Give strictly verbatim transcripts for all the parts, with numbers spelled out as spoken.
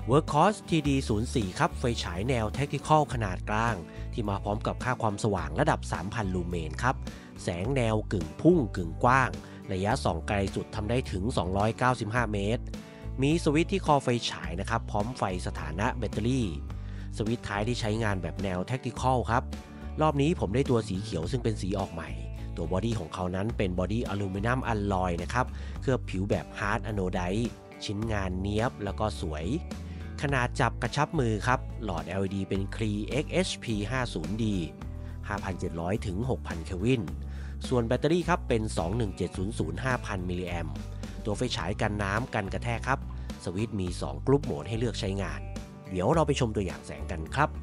Workhorse ที ดี ศูนย์ สี่ ครับไฟฉายแนว Tactical ขนาดกลางที่มาพร้อมกับค่าความสว่างระดับ สามพัน ลูเมนครับแสงแนวกึ่งพุ่งกึ่งกว้างระยะส่องไกลสุดทำได้ถึง สองร้อยเก้าสิบห้า เมตรมีสวิตช์ที่คอไฟฉายนะครับพร้อมไฟสถานะแบตเตอรี่สวิตช์ท้ายที่ใช้งานแบบแนว Tactical ครับรอบนี้ผมได้ตัวสีเขียวซึ่งเป็นสีออกใหม่ตัวบอดี้ของเขานั้นเป็นบอดี้อลูมิเนียมอลลอยนะครับเคลือบผิวแบบฮาร์ดอะโนไดต์ชิ้นงานเนียบแล้วก็สวยขนาดจับกระชับมือครับหลอด แอล อี ดี เป็น Cree เอ็กซ์ เอช พี ห้าสิบ ดี ห้าพันเจ็ดร้อย ถึง หกพัน เคลวินส่วนแบตเตอรี่ครับเป็น สองหนึ่งเจ็ดศูนย์ศูนย์ ห้าพัน มิลลิแอมป์ตัวไฟฉายกันน้ำกันกระแทกครับสวิตช์มีสองกรุ๊ปโหมดให้เลือกใช้งานเดี๋ยวเราไปชมตัวอย่างแสงกันครับ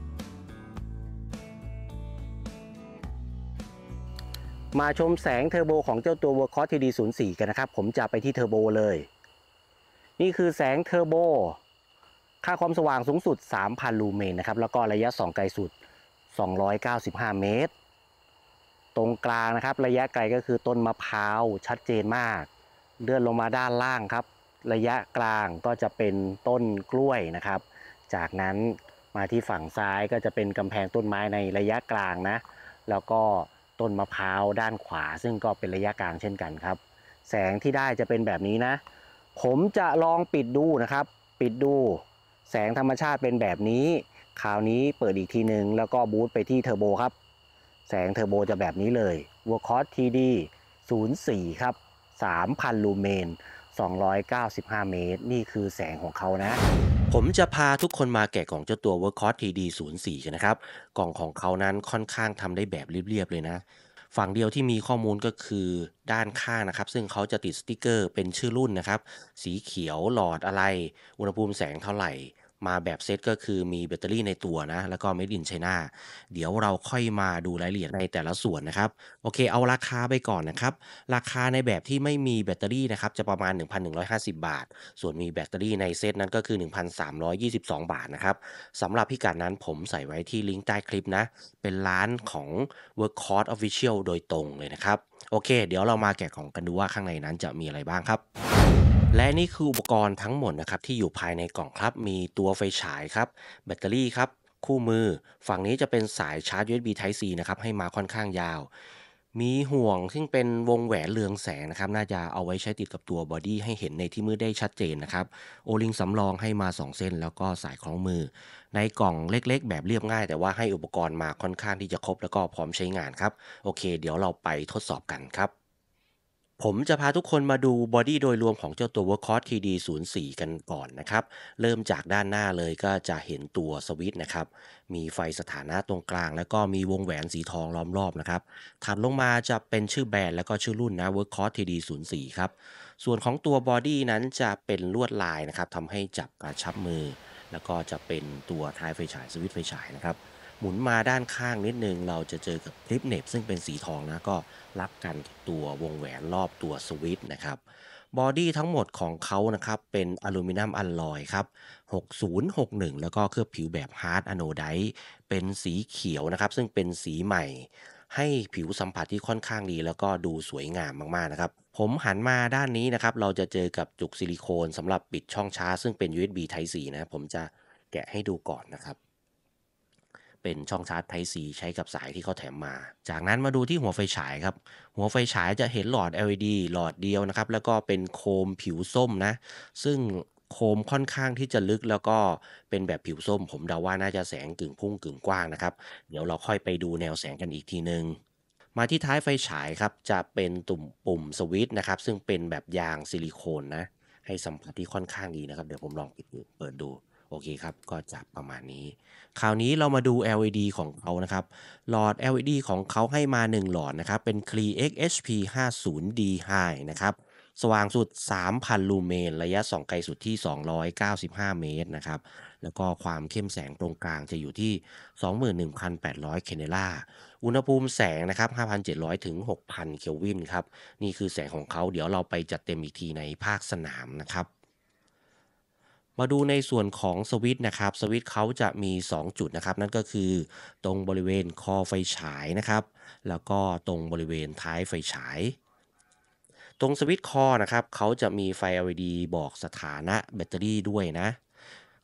มาชมแสงเทอร์โบของเจ้าตัว Workhorse ที ดี ศูนย์ สี่ กันนะครับผมจะไปที่เทอร์โบเลยนี่คือแสงเทอร์โบค่าความสว่างสูงสุด สามพัน ลูเมนนะครับแล้วก็ระยะส่องไกลสุด สองร้อยเก้าสิบห้า เมตรตรงกลางนะครับระยะไกลก็คือต้นมะพร้าวชัดเจนมากเลื่อนลงมาด้านล่างครับระยะกลางก็จะเป็นต้นกล้วยนะครับจากนั้นมาที่ฝั่งซ้ายก็จะเป็นกำแพงต้นไม้ในระยะกลางนะแล้วก็ต้นมะพร้าวด้านขวาซึ่งก็เป็นระยะกลางเช่นกันครับแสงที่ได้จะเป็นแบบนี้นะผมจะลองปิดดูนะครับปิดดูแสงธรรมชาติเป็นแบบนี้คราวนี้เปิดอีกทีหนึ่งแล้วก็บูตไปที่เทอร์โบครับแสงเทอร์โบจะแบบนี้เลย Workhorse ที ดี ศูนย์ สี่ ครับ สามพัน ลูเมน สองร้อยเก้าสิบห้า เมตรนี่คือแสงของเขานะผมจะพาทุกคนมาแกะกล่องเจ้าตัว Workhorse ที ดี ศูนย์ สี่ กันนะครับกล่องของเขานั้นค่อนข้างทำได้แบบเรียบๆเลยนะฝั่งเดียวที่มีข้อมูลก็คือด้านข้างนะครับซึ่งเขาจะติดสติกเกอร์เป็นชื่อรุ่นนะครับสีเขียวหลอดอะไรอุณหภูมิแสงเท่าไหร่มาแบบเซตก็คือมีแบตเตอรี่ในตัวนะแล้วก็ Made in China เดี๋ยวเราค่อยมาดูรายละเอียดในแต่ละส่วนนะครับโอเคเอาราคาไปก่อนนะครับราคาในแบบที่ไม่มีแบตเตอรี่นะครับจะประมาณ หนึ่งพันหนึ่งร้อยห้าสิบ บาทส่วนมีแบตเตอรี่ในเซตนั้นก็คือ หนึ่งพันสามร้อยยี่สิบสอง บาทนะครับสำหรับพิกัดนั้นผมใส่ไว้ที่ลิงก์ใต้คลิปนะเป็นร้านของ Workhorse Official โดยตรงเลยนะครับโอเคเดี๋ยวเรามาแกะกล่องกันดูว่าข้างในนั้นจะมีอะไรบ้างครับและนี่คืออุปกรณ์ทั้งหมดนะครับที่อยู่ภายในกล่องครับมีตัวไฟฉายครับแบตเตอรี่ครับคู่มือฝั่งนี้จะเป็นสายชาร์จ ยู เอส บี Type C นะครับให้มาค่อนข้างยาวมีห่วงซึ่งเป็นวงแหวนเรืองแสงนะครับน่าจะเอาไว้ใช้ติดกับตัวบอดี้ให้เห็นในที่มืดได้ชัดเจนนะครับโอลิงสำรองให้มาสองเส้นแล้วก็สายคล้องมือในกล่องเล็กๆแบบเรียบง่ายแต่ว่าให้อุปกรณ์มาค่อนข้างที่จะครบแล้วก็พร้อมใช้งานครับโอเคเดี๋ยวเราไปทดสอบกันครับผมจะพาทุกคนมาดูบอดี้โดยรวมของเจ้าตัว Workhorse ที ดี ศูนย์ สี่ กันก่อนนะครับเริ่มจากด้านหน้าเลยก็จะเห็นตัวสวิตช์นะครับมีไฟสถานะตรงกลางแล้วก็มีวงแหวนสีทองล้อมรอบนะครับถัดลงมาจะเป็นชื่อแบรนด์แล้วก็ชื่อรุ่นนะ Workhorse ที ดี ศูนย์ สี่ ครับส่วนของตัวบอดี้นั้นจะเป็นลวดลายนะครับทำให้จับกระชับมือแล้วก็จะเป็นตัวท้ายไฟฉายสวิตช์ไฟฉายนะครับหมุนมาด้านข้างนิดนึงเราจะเจอกับคลิปเหน็บซึ่งเป็นสีทองนะก็รับกันกับตัววงแหวนรอบตัวสวิตช์นะครับบอดี้ทั้งหมดของเขานะครับเป็นอลูมิเนียมอลลอยครับหกศูนย์หกหนึ่งแล้วก็เคลือบผิวแบบฮาร์ดอะโนไดต์เป็นสีเขียวนะครับซึ่งเป็นสีใหม่ให้ผิวสัมผัสที่ค่อนข้างดีแล้วก็ดูสวยงามมากๆนะครับผมหันมาด้านนี้นะครับเราจะเจอกับจุกซิลิโคนสำหรับปิดช่องชาร์จซึ่งเป็น ยู เอส บี Type C นะผมจะแกะให้ดูก่อนนะครับ เป็นช่องชาร์จ Type C ใช้กับสายที่เขาแถมมา จากนั้นมาดูที่หัวไฟฉายครับ หัวไฟฉายจะเห็นหลอด แอล อี ดี หลอดเดียวนะครับ แล้วก็เป็นโคมผิวส้มนะ ซึ่งโคมค่อนข้างที่จะลึกแล้วก็เป็นแบบผิวส้ม ผมเดาว่าน่าจะแสงกึ่งพุ่งกึ่งกว้างนะครับ เดี๋ยวเราค่อยไปดูแนวแสงกันอีกทีหนึ่งมาที่ท้ายไฟฉายครับจะเป็นตุ่มปุ่มสวิตช์นะครับซึ่งเป็นแบบยางซิลิโคนนะให้สัมผัสที่ค่อนข้างดีนะครับเดี๋ยวผมลองปิดดูเปิดดูโอเคครับก็จะประมาณนี้คราวนี้เรามาดู แอล อี ดี ของเขานะครับหลอด แอล อี ดี ของเขาให้มาหนึ่งหลอดนะครับเป็น Cree เอ็กซ์ เอช พี ห้าสิบ ดี High นะครับสว่างสุด สามพัน ลูเมนระยะส่องไกลสุดที่ สองร้อยเก้าสิบห้า เมตรนะครับแล้วก็ความเข้มแสงตรงกลางจะอยู่ที่ สองหมื่นหนึ่งพันแปดร้อย เคเนล่าอุณหภูมิแสงนะครับ ห้าพันเจ็ดร้อย ถึง หกพัน เคลวินครับนี่คือแสงของเขาเดี๋ยวเราไปจัดเต็มอีกทีในภาคสนามนะครับมาดูในส่วนของสวิตช์นะครับสวิตช์เขาจะมีสองจุดนะครับนั่นก็คือตรงบริเวณคอไฟฉายนะครับแล้วก็ตรงบริเวณท้ายไฟฉายตรงสวิตช์คอนะครับเขาจะมีไฟ แอล อี ดี บอกสถานะแบตเตอรี่ด้วยนะ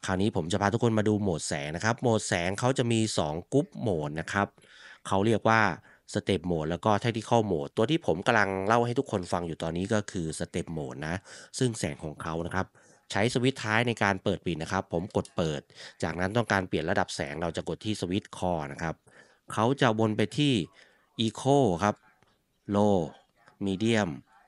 คราวนี้ผมจะพาทุกคนมาดูโหมดแสงนะครับโหมดแสงเขาจะมีสองกรุ๊ปโหมดนะครับเขาเรียกว่า Step Mode แล้วก็ Tactical Mode ตัวที่ผมกำลังเล่าให้ทุกคนฟังอยู่ตอนนี้ก็คือ Step Mode นะซึ่งแสงของเขานะครับใช้สวิตช์ท้ายในการเปิดปิดนะครับผมกดเปิดจากนั้นต้องการเปลี่ยนระดับแสงเราจะกดที่สวิตช์คอนะครับเขาจะวนไปที่ Eco ครับ Low Medium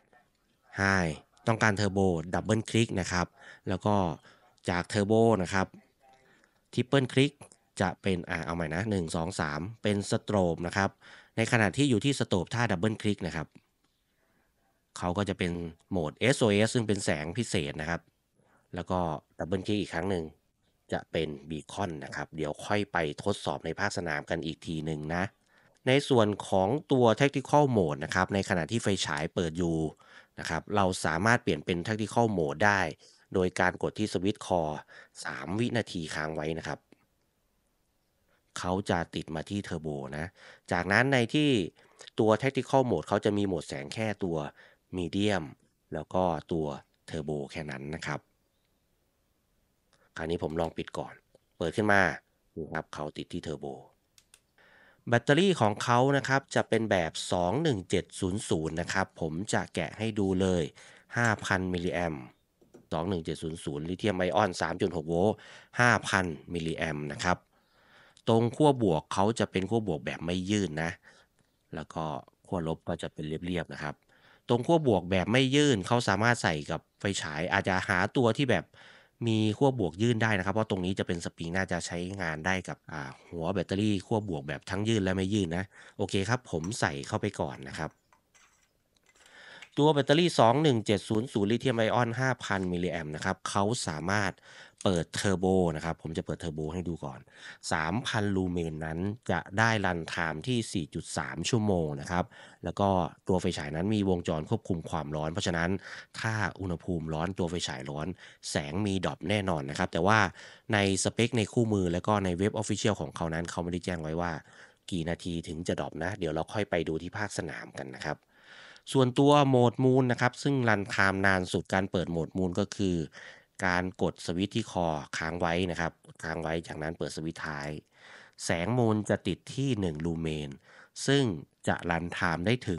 High ต้องการเทอร์โบดับเบิลคลิกนะครับแล้วก็จากเทอร์โบนะครับทริปเปิลคลิกจะเป็นอ่าเอาใหม่นะหนึ่ง สอง สามเป็นสโตรบนะครับในขณะที่อยู่ที่สโตรบถ้าดับเบิลคลิกนะครับเขาก็จะเป็นโหมด เอส โอ เอส ซึ่งเป็นแสงพิเศษนะครับแล้วก็ดับเบิลคลิกอีกครั้งหนึ่งจะเป็นบีคอนนะครับเดี๋ยวค่อยไปทดสอบในภาคสนามกันอีกทีหนึ่งนะในส่วนของตัว Tactical Mode นะครับในขณะที่ไฟฉายเปิดอยู่นะครับเราสามารถเปลี่ยนเป็น Tactical Mode ได้โดยการกดที่สวิตช์คอสามวินาทีค้างไว้นะครับเขาจะติดมาที่เทอร์โบนะจากนั้นในที่ตัว Tactical Mode เขาจะมีโหมดแสงแค่ตัว Medium แล้วก็ตัวเทอร์โบแค่นั้นนะครับคราวนี้ผมลองปิดก่อนเปิดขึ้นมานี่ครับเขาติดที่เทอร์โบแบตเตอรี่ของเขานะครับจะเป็นแบบสองหนึ่งเจ็ดศูนย์ ศูนย์นะครับผมจะแกะให้ดูเลย ห้าพัน มิลลิแอมป์สองหนึ่งเจ็ดศูนย์ ศูนย์ลิเธียมไอออน สามจุดหก โวลต์ ห้าพัน มิลลิแอมป์นะครับตรงขั้วบวกเขาจะเป็นขั้วบวกแบบไม่ยื่นนะแล้วก็ขั้วลบก็จะเป็นเรียบๆนะครับตรงขั้วบวกแบบไม่ยื่นเขาสามารถใส่กับไฟฉายอาจจะหาตัวที่แบบมีขั้วบวกยื่นได้นะครับเพราะตรงนี้จะเป็นสปริงน่าจะใช้งานได้กับอ่าหัวแบตเตอรี่ขั้วบวกแบบทั้งยื่นและไม่ยื่นนะโอเคครับผมใส่เข้าไปก่อนนะครับตัวแบตเตอรี่สองหนึ่งเจ็ดศูนย์ ศูนย์ลิเธียมไอออน ห้าพัน มิลลิแอมป์นะครับเขาสามารถเปิดเทอร์โบนะครับผมจะเปิดเทอร์โบให้ดูก่อน สามพัน ลูเมนนั้นจะได้รันไทม์ที่ สี่จุดสาม ชั่วโมงนะครับแล้วก็ตัวไฟฉายนั้นมีวงจรควบคุมความร้อนเพราะฉะนั้นถ้าอุณหภูมิร้อนตัวไฟฉายร้อนแสงมีดรอปแน่นอนนะครับแต่ว่าในสเปคในคู่มือแล้วก็ในเว็บ Official ของเขานั้นเขาไม่ได้แจ้งไว้ว่ากี่นาทีถึงจะดรอปนะเดี๋ยวเราค่อยไปดูที่ภาคสนามกันนะครับส่วนตัวโหมดมูนนะครับซึ่งรันไทม์นานสุดการเปิดโหมดมูนก็คือการกดสวิตช์ที่คอค้างไว้นะครับค้างไว้จากนั้นเปิดสวิตช์ท้ายแสงมูนจะติดที่หนึ่งลูเมนซึ่งจะรันไทม์ได้ถึง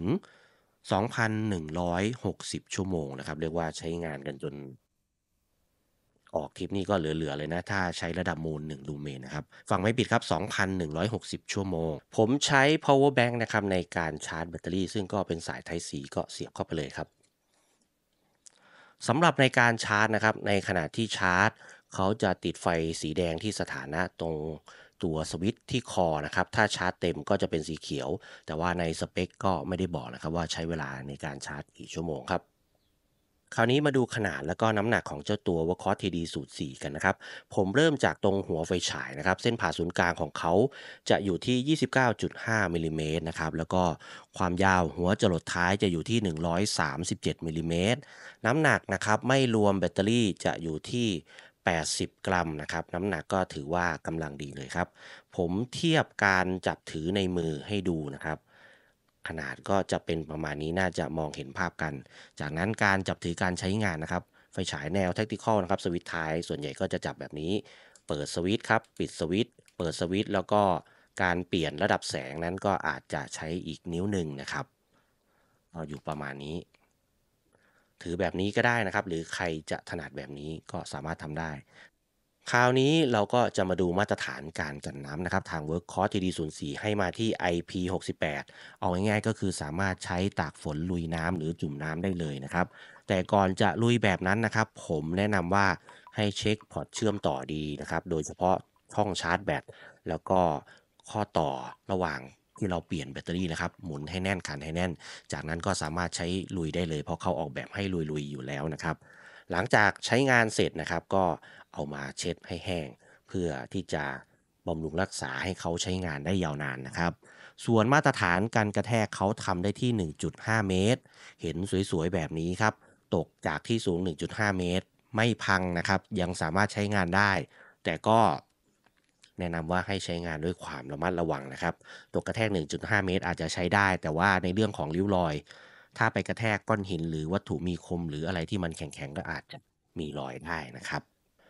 สองพันหนึ่งร้อยหกสิบ ชั่วโมงนะครับเรียกว่าใช้งานกันจนออกทริปนี้ก็เหลือๆเลยนะถ้าใช้ระดับมูลหนึ่งลูเมนนะครับฟังไม่ผิดครับ สองพันหนึ่งร้อยหกสิบ ชั่วโมงผมใช้ power bank นะครับในการชาร์จแบตเตอรี่ซึ่งก็เป็นสาย Type C ก็เสียบเข้าไปเลยครับสำหรับในการชาร์จนะครับในขณะที่ชาร์จเขาจะติดไฟสีแดงที่สถานะตรงตัวสวิตช์ที่คอนะครับถ้าชาร์จเต็มก็จะเป็นสีเขียวแต่ว่าในสเปคก็ไม่ได้บอกนะครับว่าใช้เวลาในการชาร์จกี่ชั่วโมงครับ คราวนี้มาดูขนาดแล้วก็น้ำหนักของเจ้าตัว Workhorse ที ดี สูตร สี่ กันนะครับผมเริ่มจากตรงหัวไฟฉายนะครับเส้นผ่าศูนย์กลางของเขาจะอยู่ที่ ยี่สิบเก้าจุดห้า มิลลิเมตรนะครับแล้วก็ความยาวหัวจรดท้ายจะอยู่ที่ หนึ่งร้อยสามสิบเจ็ด มิลลิเมตรน้ำหนักนะครับไม่รวมแบตเตอรี่จะอยู่ที่ แปดสิบ กรัมนะครับน้ำหนักก็ถือว่ากำลังดีเลยครับผมเทียบการจับถือในมือให้ดูนะครับขนาดก็จะเป็นประมาณนี้น่าจะมองเห็นภาพกัน จากนั้นการจับถือการใช้งานนะครับไฟฉายแนว Tactical นะครับสวิตช์ท้ายส่วนใหญ่ก็จะจับแบบนี้เปิดสวิตช์ครับปิดสวิตช์เปิดสวิตช์แล้วก็การเปลี่ยนระดับแสงนั้นก็อาจจะใช้อีกนิ้วหนึ่งนะครับเอาอยู่ประมาณนี้ถือแบบนี้ก็ได้นะครับหรือใครจะถนัดแบบนี้ก็สามารถทำได้ คราวนี้เราก็จะมาดูมาตรฐานการกันน้ำนะครับทาง Workhorse ที ดี ศูนย์ สี่ ให้มาที่ ไอ พี หกสิบแปดเอาง่ายๆก็คือสามารถใช้ตากฝนลุยน้ำหรือจุ่มน้ำได้เลยนะครับแต่ก่อนจะลุยแบบนั้นนะครับผมแนะนำว่าให้เช็คพอร์ตเชื่อมต่อดีนะครับโดยเฉพาะช่องชาร์จแบตแล้วก็ข้อต่อระหว่างที่เราเปลี่ยนแบตเตอรี่นะครับหมุนให้แน่นขันให้แน่นจากนั้นก็สามารถใช้ลุยได้เลยเพราะเขาออกแบบให้ลุยๆอยู่แล้วนะครับหลังจากใช้งานเสร็จนะครับก็ เอามาเช็ดให้แห้งเพื่อที่จะบำรุงรักษาให้เขาใช้งานได้ยาวนานนะครับส่วนมาตรฐานการกระแทกเขาทำได้ที่ หนึ่งจุดห้า เมตรเห็นสวยๆแบบนี้ครับตกจากที่สูง หนึ่งจุดห้า เมตรไม่พังนะครับยังสามารถใช้งานได้แต่ก็แนะนำว่าให้ใช้งานด้วยความระมัดระวังนะครับตกกระแทก หนึ่งจุดห้า เมตรอาจจะใช้ได้แต่ว่าในเรื่องของริ้วรอยถ้าไปกระแทกก้อนหินหรือวัตถุมีคมหรืออะไรที่มันแข็งๆก็อาจจะมีรอยได้นะครับ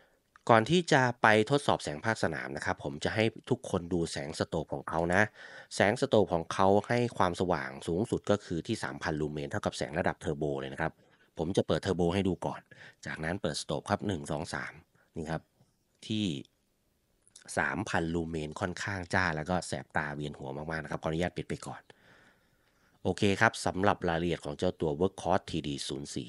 ก่อนที่จะไปทดสอบแสงภาคสนามนะครับผมจะให้ทุกคนดูแสงสโตปของเขานะแสงสโตปของเขาให้ความสว่างสูงสุดก็คือที่สามพันลูเมนเท่ากับแสงระดับเทอร์โบเลยนะครับผมจะเปิดเทอร์โบให้ดูก่อนจากนั้นเปิดสโตปครับหนึ่ง สอง สามนี่ครับที่สามพันลูเมนค่อนข้างจ้าแล้วก็แสบตาเวียนหัวมากๆนะครับขออนุญาตปิดไปก่อนโอเคครับสำหรับรายละเอียดของเจ้าตัว Workhorse ที ดี ศูนย์ สี่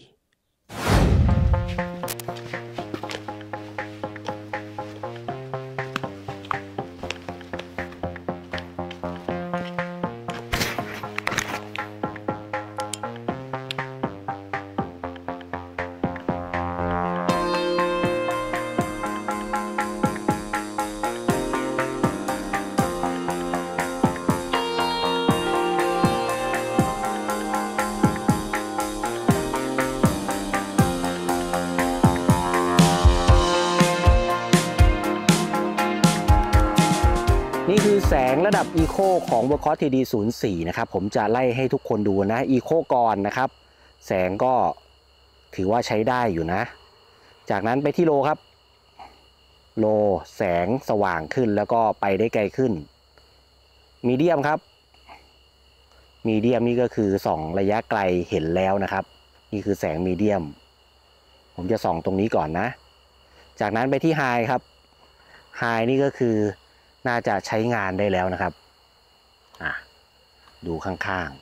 นี่คือแสงระดับ Eco ของ Workhorse ที ดี ศูนย์ สี่ นะครับผมจะไล่ให้ทุกคนดูนะ Eco ก่อนนะครับแสงก็ถือว่าใช้ได้อยู่นะจากนั้นไปที่โลครับโลแสงสว่างขึ้นแล้วก็ไปได้ไกลขึ้นมีเดียมครับมีเดียมนี่ก็คือส่องระยะไกลเห็นแล้วนะครับนี่คือแสงมีเดียมผมจะส่องตรงนี้ก่อนนะจากนั้นไปที่ไฮครับไฮนี่ก็คือน่าจะใช้งานได้แล้วนะครับอ่ะดูข้าง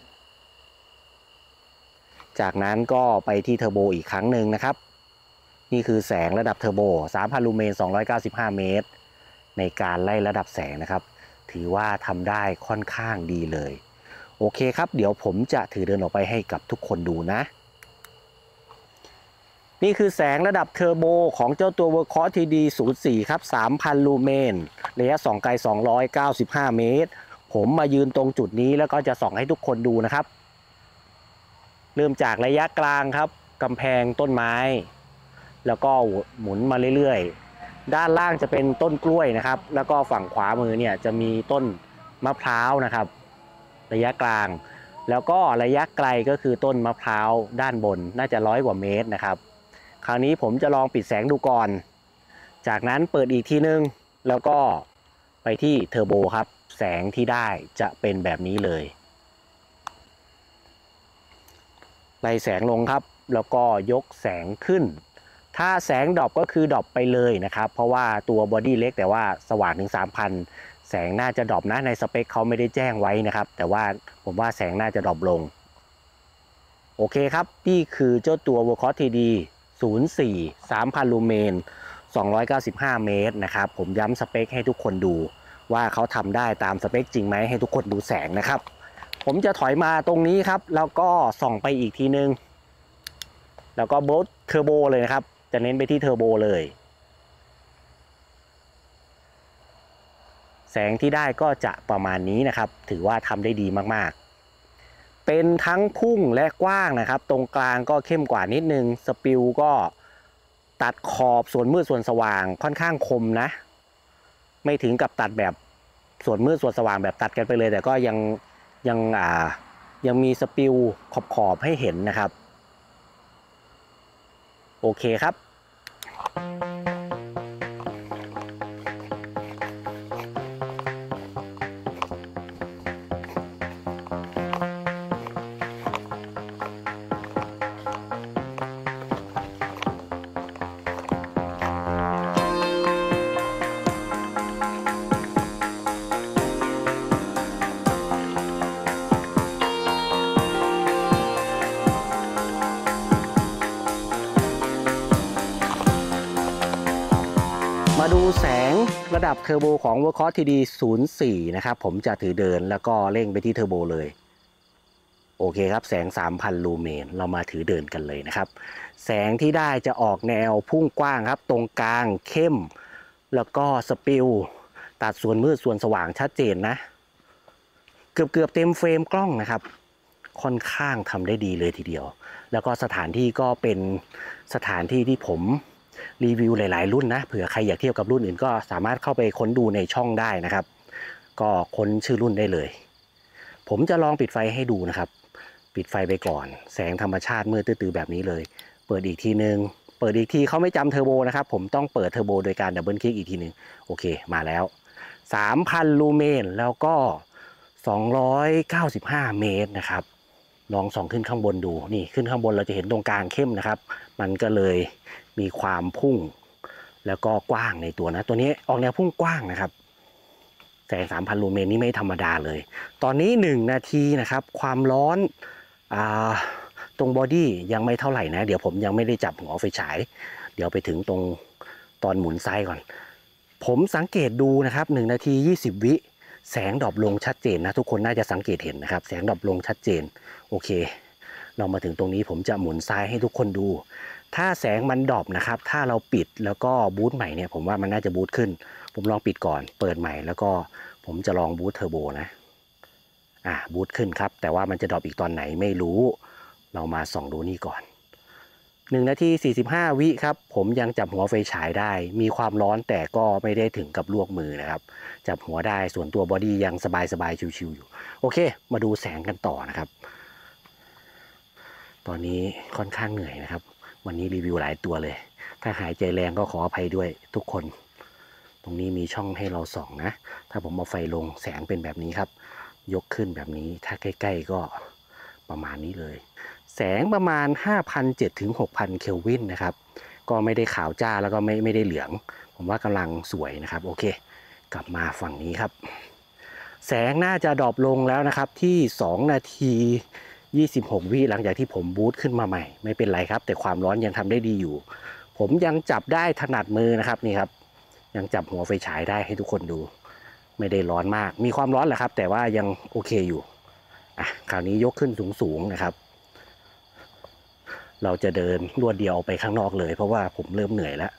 ๆจากนั้นก็ไปที่เทอร์โบอีกครั้งหนึ่งนะครับนี่คือแสงระดับเทอร์โบ สามพัน ลูเมน สองร้อยเก้าสิบห้า เมตรในการไล่ระดับแสงนะครับถือว่าทำได้ค่อนข้างดีเลยโอเคครับเดี๋ยวผมจะถือเดินออกไปให้กับทุกคนดูนะนี่คือแสงระดับเทอร์โบของเจ้าตัว Workhorse ที ดี ศูนย์ สี่ ครับ สามพัน ลูเมนระยะส่องไกล สองร้อยเก้าสิบห้า เมตรผมมายืนตรงจุดนี้แล้วก็จะส่องให้ทุกคนดูนะครับเริ่มจากระยะกลางครับกำแพงต้นไม้แล้วก็หมุนมาเรื่อยๆด้านล่างจะเป็นต้นกล้วยนะครับแล้วก็ฝั่งขวามือเนี่ยจะมีต้นมะพร้าวนะครับระยะกลางแล้วก็ระยะไกลก็คือต้นมะพร้าวด้านบนน่าจะร้อยกว่าเมตรนะครับคราวนี้ผมจะลองปิดแสงดูก่อนจากนั้นเปิดอีกทีนึงแล้วก็ไปที่เทอร์โบครับแสงที่ได้จะเป็นแบบนี้เลยไล่แสงลงครับแล้วก็ยกแสงขึ้นถ้าแสงดรอปก็คือดรอปไปเลยนะครับเพราะว่าตัวบอดี้เล็กแต่ว่าสว่างถึง สามพัน แสงน่าจะดรอปนะในสเปคเขาไม่ได้แจ้งไว้นะครับแต่ว่าผมว่าแสงน่าจะดรอปลงโอเคครับนี่คือเจ้าตัว Workhorse ที ดี ศูนย์ สี่ สามพัน ลูเมน สองร้อยเก้าสิบห้า เมตรนะครับผมย้ำสเปคให้ทุกคนดูว่าเขาทำได้ตามสเปคจริงไหมให้ทุกคนดูแสงนะครับผมจะถอยมาตรงนี้ครับแล้วก็ส่องไปอีกทีนึงแล้วก็โบสเทอร์โบเลยนะครับจะเน้นไปที่เทอร์โบเลยแสงที่ได้ก็จะประมาณนี้นะครับถือว่าทำได้ดีมากๆเป็นทั้งพุ่งและกว้างนะครับตรงกลางก็เข้มกว่านิดนึงสปิลก็ตัดขอบส่วนมืดส่วนสว่างค่อนข้างคมนะไม่ถึงกับตัดแบบส่วนมืดส่วนสว่างแบบตัดกันไปเลยแต่ก็ยังยังอ่ายังมีสปิลขอบขอบให้เห็นนะครับโอเคครับมาดูแสงระดับเทอร์โบของ Workhorse ที ดี ศูนย์ สี่ นะครับผมจะถือเดินแล้วก็เร่งไปที่เทอร์โบเลยโอเคครับแสง สามพัน ลูเมนเรามาถือเดินกันเลยนะครับแสงที่ได้จะออกแนวพุ่งกว้างครับตรงกลางเข้มแล้วก็สปิลตัดส่วนมืดส่วนสว่างชัดเจนนะเกือบเกือบเต็มเฟรมกล้องนะครับค่อนข้างทำได้ดีเลยทีเดียวแล้วก็สถานที่ก็เป็นสถานที่ที่ผมรีวิวหลายๆรุ่นนะเผื่อใครอยากเทียบกับรุ่นอื่นก็สามารถเข้าไปค้นดูในช่องได้นะครับก็ค้นชื่อรุ่นได้เลยผมจะลองปิดไฟให้ดูนะครับปิดไฟไปก่อนแสงธรรมชาติมืดตื้อๆแบบนี้เลยเปิดอีกทีนึงเปิดอีกทีเขาไม่จำเทอร์โบนะครับผมต้องเปิดเทอร์โบโดยการดับเบิลคลิกอีกทีหนึ่งโอเคมาแล้ว สามพัน ลูเมนแล้วก็สองร้อยเก้าสิบห้าเมตรนะครับลองส่องขึ้นข้างบนดูนี่ขึ้นข้างบนเราจะเห็นตรงกลางเข้มนะครับมันก็เลยมีความพุ่งแล้วก็กว้างในตัวนะตัวนี้ออกแนวพุ่งกว้างนะครับแสง สามพัน ลูเมนนี่ไม่ธรรมดาเลยตอนนี้หนึ่งนาทีนะครับความร้อนอ่าตรงบอดี้ยังไม่เท่าไหร่นะเดี๋ยวผมยังไม่ได้จับหัวไฟฉายเดี๋ยวไปถึงตรงตอนหมุนไซก่อนผมสังเกตดูนะครับหนึ่งนาทียี่สิบวิแสงดรอปลงชัดเจนนะทุกคนน่าจะสังเกตเห็นนะครับแสงดรอปลงชัดเจนโอเคเรามาถึงตรงนี้ผมจะหมุนซ้ายให้ทุกคนดูถ้าแสงมันดรอปนะครับถ้าเราปิดแล้วก็บูตใหม่เนี่ยผมว่ามันน่าจะบูตขึ้นผมลองปิดก่อนเปิดใหม่แล้วก็ผมจะลองบูตเทอร์โบนะอ่ะบูตขึ้นครับแต่ว่ามันจะดรอปอีกตอนไหนไม่รู้เรามาส่องดูนี่ก่อนหนึ่งนาทีสี่สิบห้าวิครับผมยังจับหัวไฟฉายได้มีความร้อนแต่ก็ไม่ได้ถึงกับลวกมือนะครับจับหัวได้ส่วนตัวบอดี้ยังสบายๆชิวๆอยู่โอเคมาดูแสงกันต่อนะครับตอนนี้ค่อนข้างเหนื่อยนะครับวันนี้รีวิวหลายตัวเลยถ้าหายใจแรงก็ขออภัยด้วยทุกคนตรงนี้มีช่องให้เราส่องนะถ้าผมเอาไฟลงแสงเป็นแบบนี้ครับยกขึ้นแบบนี้ถ้าใกล้ๆก็ประมาณนี้เลยแสงประมาณ ห้าพันเจ็ดร้อย ถึง หกพัน เคลวินนะครับก็ไม่ได้ขาวจ้าแล้วก็ไม่ไม่ได้เหลืองผมว่ากำลังสวยนะครับโอเคกลับมาฝั่งนี้ครับแสงน่าจะดรอปลงแล้วนะครับที่สองนาทียี่สิบหกวิหลังจากที่ผมบูตขึ้นมาใหม่ไม่เป็นไรครับแต่ความร้อนยังทำได้ดีอยู่ผมยังจับได้ถนัดมือนะครับนี่ครับยังจับหัวไฟฉายได้ให้ทุกคนดูไม่ได้ร้อนมากมีความร้อนแหละครับแต่ว่ายังโอเคอยู่อ่ะคราวนี้ยกขึ้นสูงๆนะครับเราจะเดินรวดเดียวไปข้างนอกเลยเพราะว่าผมเริ่มเหนื่อยแล้ว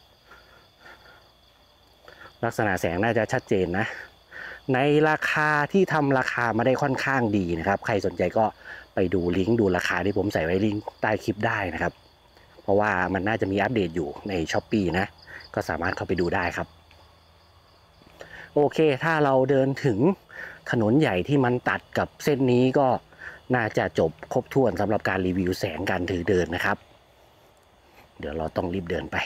ลักษณะแสงน่าจะชัดเจนนะในราคาที่ทำราคามาได้ค่อนข้างดีนะครับใครสนใจก็ไปดูลิงก์ดูราคาที่ผมใส่ไว้ลิงก์ใต้คลิปได้นะครับเพราะว่ามันน่าจะมีอัปเดตอยู่ใน ช้อปปี้ นะก็สามารถเข้าไปดูได้ครับโอเคถ้าเราเดินถึงถนนใหญ่ที่มันตัดกับเส้นนี้ก็น่าจะจบครบถ้วนสำหรับการรีวิวแสงการถือเดินนะครับเดี๋ยวเราต้องรีบเดินไป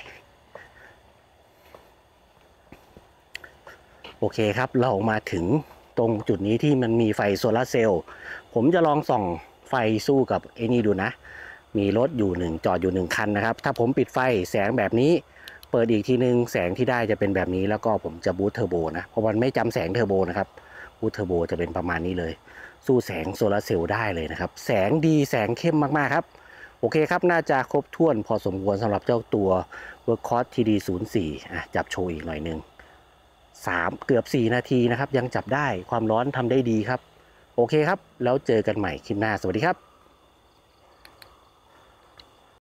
โอเคครับเรามาถึงตรงจุดนี้ที่มันมีไฟโซลาร์เซลล์ผมจะลองส่องไฟสู้กับไอ้นี่ดูนะมีรถอยู่หนึ่งจอดอยู่หนึ่งคันนะครับถ้าผมปิดไฟแสงแบบนี้เปิดอีกทีนึงแสงที่ได้จะเป็นแบบนี้แล้วก็ผมจะบูตเทอร์โบนะเพราะมันไม่จำแสงเทอร์โบนะครับบูตเทอร์โบจะเป็นประมาณนี้เลยสู้แสงโซลาร์เซลล์ได้เลยนะครับแสงดีแสงเข้มมากๆครับโอเคครับน่าจะครบถ้วนพอสมควรสำหรับเจ้าตัว Workhorse ที ดี ศูนย์ สี่ อ่ะจับโชว์อีกหน่อยนึงสามเกือบสี่นาทีนะครับยังจับได้ความร้อนทำได้ดีครับโอเคครับแล้วเจอกันใหม่คลิปหน้าสวัสดีครับ